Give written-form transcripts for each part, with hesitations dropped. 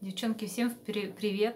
Девчонки, всем привет!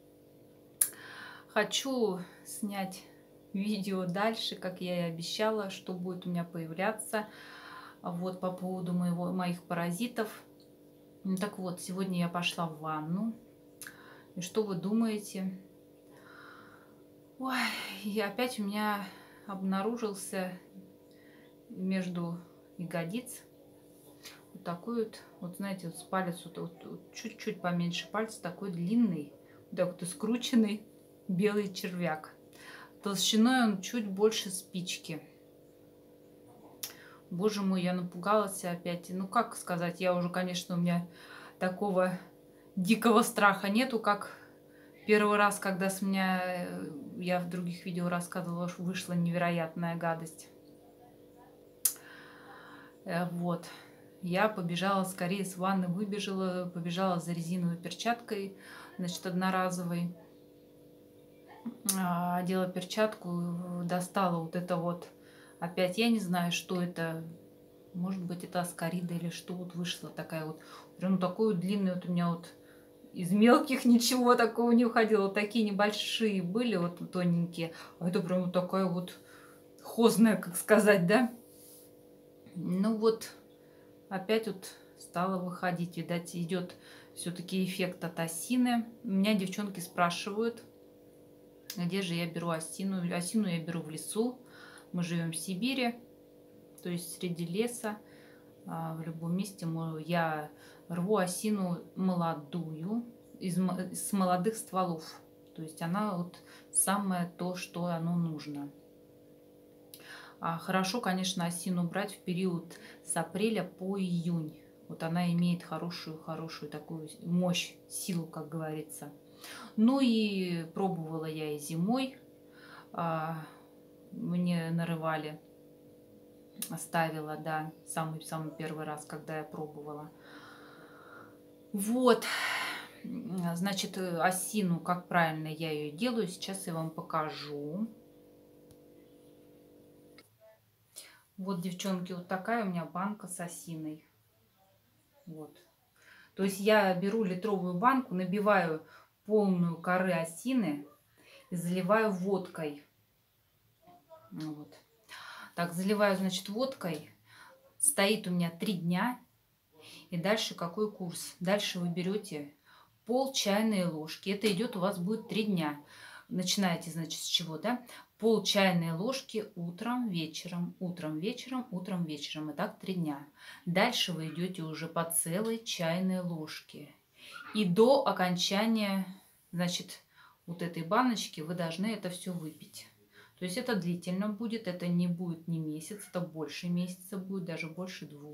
Хочу снять видео дальше, как я и обещала, что будет у меня появляться вот по поводу моих паразитов. Так вот, сегодня я пошла в ванну. И что вы думаете? Ой, и опять у меня обнаружился между ягодиц вот такой вот знаете, вот с палец, вот чуть-чуть поменьше пальца, такой длинный, вот так вот скрученный белый червяк. Толщиной он чуть больше спички. Боже мой, я напугалась опять. Ну, как сказать, я уже, конечно, у меня такого дикого страха нету, как первый раз, когда с меня, я в других видео рассказывала, что вышла невероятная гадость. Вот. Я побежала скорее с ванны, выбежала, побежала за резиновой перчаткой, значит, одноразовой. Одела перчатку, достала вот это вот. Опять я не знаю, что это. Может быть, это аскарида или что. Вот вышла такая вот. Прям такой вот длинный вот у меня вот. Из мелких ничего такого не уходило. Вот такие небольшие были, вот тоненькие. А это прям вот такая вот хозная, как сказать, да? Ну вот, опять вот стала выходить. Видать, идет все-таки эффект от осины. Меня девчонки спрашивают, где же я беру осину. Осину я беру в лесу. Мы живем в Сибири, то есть среди леса. В любом месте я рву осину молодую, с молодых стволов. То есть она вот самое то, что оно нужно. Хорошо, конечно, осину брать в период с апреля по июнь. Вот она имеет хорошую такую мощь, силу, как говорится. Ну и пробовала я и зимой. Мне нарывали, оставила, да, самый первый раз, когда я пробовала. Вот, значит, осину, как правильно я ее делаю, сейчас я вам покажу. Вот, девчонки, вот такая у меня банка с осиной. Вот. То есть я беру литровую банку, набиваю полную коры осины и заливаю водкой. Вот. Так, заливаю, значит, водкой. Стоит у меня 3 дня. И дальше какой курс? Дальше вы берете пол чайной ложки. Это идет у вас будет 3 дня. Начинаете, значит, с чего, да? Пол чайной ложки утром, вечером, утром, вечером, утром, вечером. И так 3 дня. Дальше вы идете уже по целой чайной ложке. И до окончания, значит, вот этой баночки вы должны это все выпить. То есть это длительно будет, это не будет не месяц, это больше месяца будет, даже больше 2.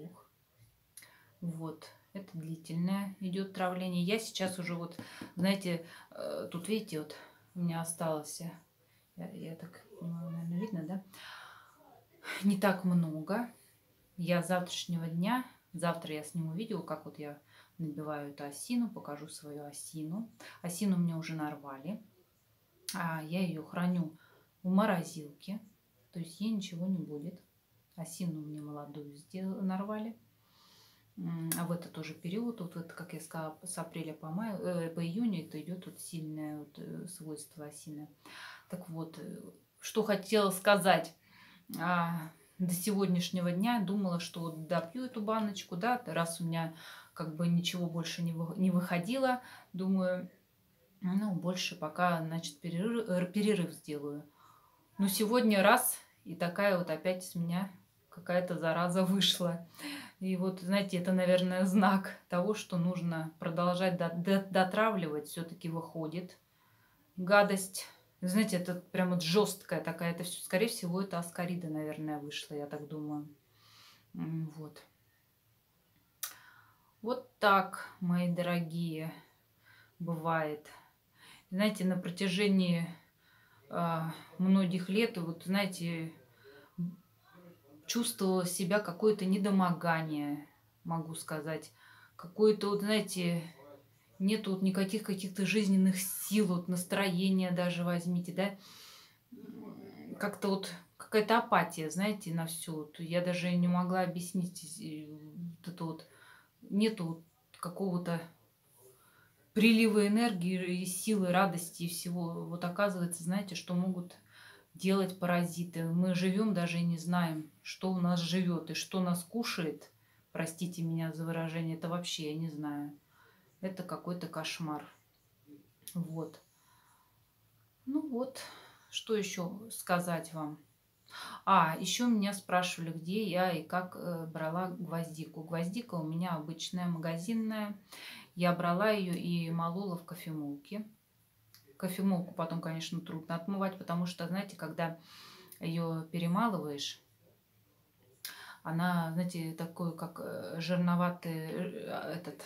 Вот, это длительное идет травление. Я сейчас уже вот, знаете, тут видите, вот у меня осталось, я так понимаю, наверное, видно, да? Не так много. Я с завтрашнего дня, завтра я сниму видео, как вот я набиваю эту осину, покажу свою осину. Осину мне уже нарвали. Я ее храню в морозилке, то есть ей ничего не будет. Осину мне молодую нарвали. А в этот тоже период, вот это, как я сказала, с апреля по июнь, это идет вот сильное вот свойство осины. Так вот, что хотела сказать. До сегодняшнего дня думала, что вот допью эту баночку, да, раз у меня как бы ничего больше не выходило, думаю, ну, больше пока, значит, перерыв сделаю. Но сегодня раз, и такая вот опять с меня какая-то зараза вышла. И вот, знаете, это, наверное, знак того, что нужно продолжать дотравливать. Все-таки выходит гадость. Знаете, это прям вот жесткая такая. Это все, скорее всего, это аскарида, наверное, вышла, я так думаю. Вот. Вот так, мои дорогие, бывает. Знаете, на протяжении многих лет, вот, знаете, чувствовала себя какое-то недомогание, могу сказать. Какое-то, вот, знаете, нету вот никаких каких-то жизненных сил, вот настроения даже возьмите, да. Как-то вот какая-то апатия, знаете, на все. Вот я даже не могла объяснить вот это вот. Нету вот какого-то приливы энергии и силы, радости и всего. Вот оказывается, знаете, что могут делать паразиты. Мы живем, даже и не знаем, что у нас живет и что нас кушает. Простите меня за выражение, это вообще я не знаю. Это какой-то кошмар. Вот. Ну вот, что еще сказать вам? Еще меня спрашивали, где я и как брала гвоздику. Гвоздика у меня обычная, магазинная. Я брала ее и молола в кофемолке. Кофемолку потом, конечно, трудно отмывать, потому что, знаете, когда ее перемалываешь, она, знаете, такой, как жирноватый, этот,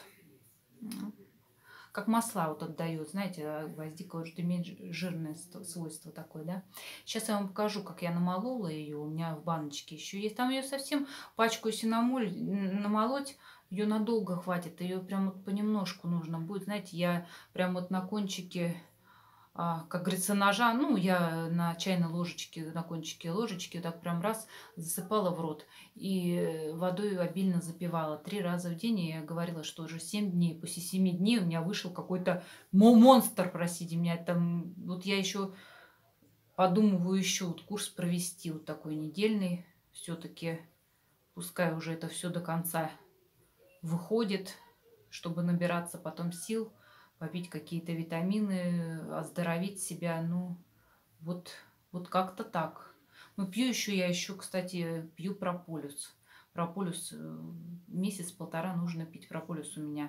как масла вот отдает, знаете, гвоздика уже имеет жирное свойство такое, да. Сейчас я вам покажу, как я намолола ее, у меня в баночке еще есть. Там ее совсем пачку, если намолоть, ее надолго хватит, ее прям вот понемножку нужно будет, знаете, я прям вот на кончике, как говорится, ножа, ну, я на чайной ложечке, на кончике ложечки так прям раз засыпала в рот и водой обильно запивала. 3 раза в день, и я говорила, что уже 7 дней. После 7 дней у меня вышел какой-то монстр, простите меня. Там, вот я еще подумываю еще вот курс провести вот такой недельный. Все-таки пускай уже это все до конца выходит, чтобы набираться потом сил, попить какие-то витамины, оздоровить себя. Ну, вот как-то так. Ну, пью еще, я еще, кстати, пью прополис. Прополис месяц-полтора нужно пить. Прополис у меня,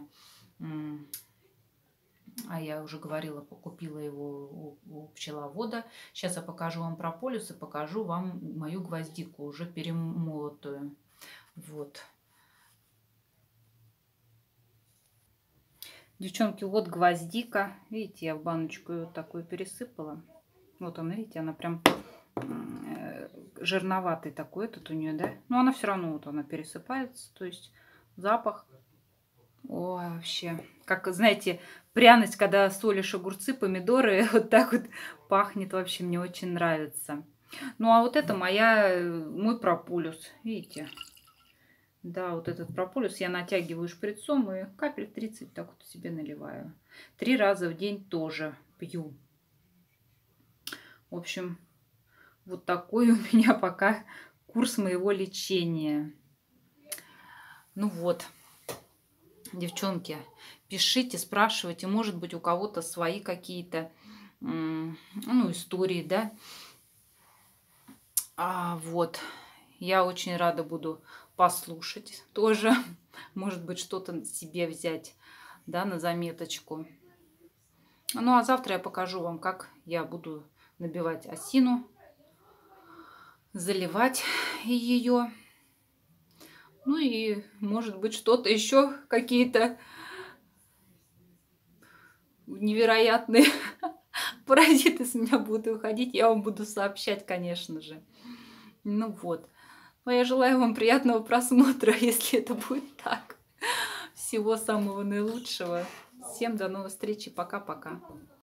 я уже говорила, купила его у пчеловода. Сейчас я покажу вам прополис и покажу вам мою гвоздику, уже перемолотую. Вот. Девчонки, вот гвоздика. Видите, я в баночку ее такую пересыпала. Вот она, видите, она прям жирноватый такой этот у нее, да? Но она все равно вот она пересыпается. То есть запах. Ой, вообще. Как, знаете, пряность, когда солишь огурцы, помидоры, вот так вот пахнет. Вообще мне очень нравится. Ну, а вот это мой прополис. Видите? Да, вот этот прополис я натягиваю шприцом и капель 30 так вот себе наливаю. 3 раза в день тоже пью. В общем, вот такой у меня пока курс моего лечения. Ну вот, девчонки, пишите, спрашивайте. Может быть, у кого-то свои какие-то истории, да. Вот, я очень рада буду послушать тоже. Может быть, что-то себе взять, да, на заметочку. Ну, а завтра я покажу вам, как я буду набивать осину, заливать ее. Ну и, может быть, что-то еще, какие-то невероятные паразиты с меня будут выходить. Я вам буду сообщать, конечно же. Ну вот. Но я желаю вам приятного просмотра, если это будет так. Всего самого наилучшего. Всем до новых встреч и пока-пока.